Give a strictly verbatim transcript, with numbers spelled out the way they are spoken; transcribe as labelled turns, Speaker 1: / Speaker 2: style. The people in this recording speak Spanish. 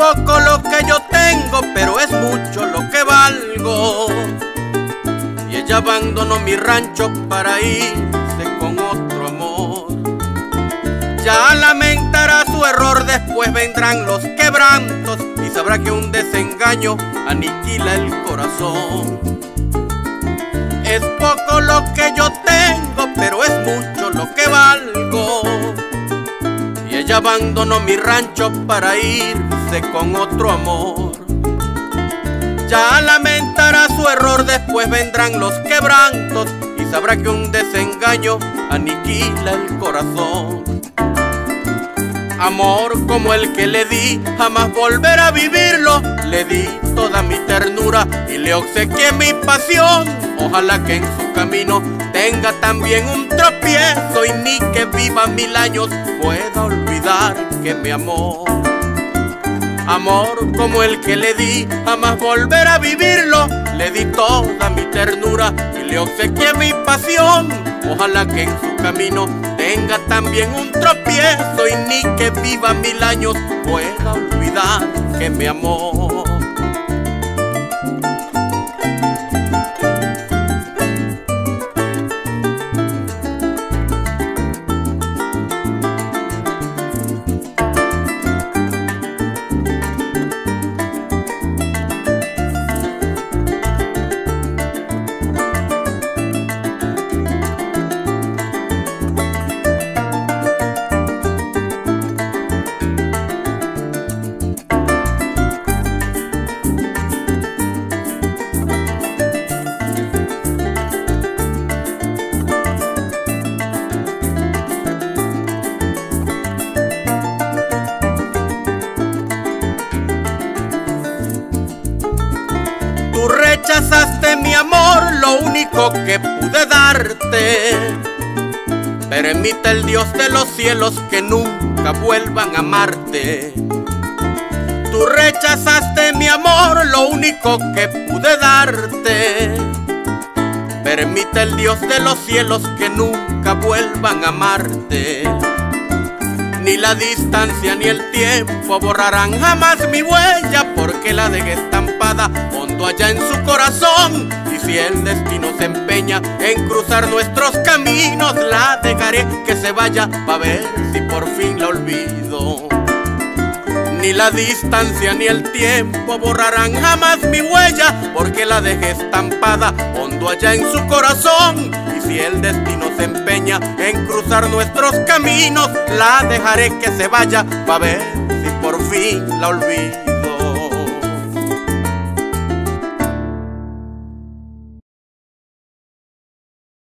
Speaker 1: poco lo que yo tengo, pero es mucho lo que valgo. Y ella abandonó mi rancho para irse con otro amor. Ya lamentará su error, después vendrán los quebrantos y sabrá que un desengaño aniquila el corazón. Es poco lo que yo tengo, pero es mucho lo que valgo. Y ella abandonó mi rancho para irse con otro amor. Ya lamentará su error, después vendrán los quebrantos y sabrá que un desengaño aniquila el corazón. Amor como el que le di, jamás volverá a vivirlo. Le di toda mi ternura y le obsequié mi pasión. Ojalá que en su camino tenga también un tropiezo y ni que viva mil años pueda olvidar que me amó. Amor como el que le di, jamás volverá a vivirlo. Le di toda mi ternura y le obsequié mi pasión. Ojalá que en su camino tenga también un tropiezo y ni que viva mil años pueda olvidar que me amó. Tú rechazaste mi amor, lo único que pude darte. Permite el Dios de los cielos que nunca vuelvan a amarte. Tú rechazaste mi amor, lo único que pude darte. Permite el Dios de los cielos que nunca vuelvan a amarte. Ni la distancia ni el tiempo borrarán jamás mi huella, porque la dejé estampada hondo allá en su corazón. Y si el destino se empeña en cruzar nuestros caminos, la dejaré que se va a ver si por fin la olvido. Ni la distancia ni el tiempo borrarán jamás mi huella, porque la dejé estampada hondo allá en su corazón. Y si el destino se empeña en cruzar nuestros caminos, la dejaré que se vaya pa' ver si por fin la olvido.